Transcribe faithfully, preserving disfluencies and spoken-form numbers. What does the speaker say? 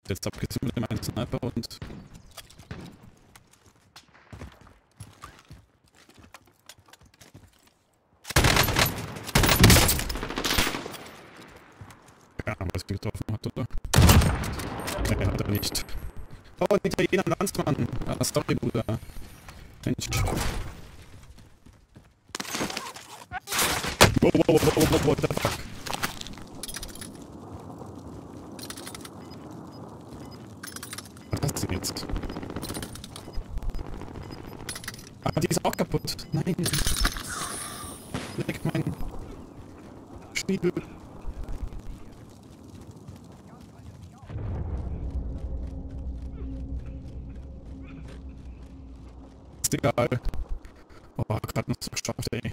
jetzt abgesehen mit dem einen Sniper und... Ja, was er getroffen hat, oder? Nee, hat er nicht. Oh, ein Italiener Landsmann. Ah, sorry, Bruder. Mensch. Wow, wow, wow, wow, wow, what the fuck? Was ist denn jetzt? Ah, die ist auch kaputt. Nein. Leck mein Schniedel. Ist egal. Oh, gerade noch so geschafft, ey.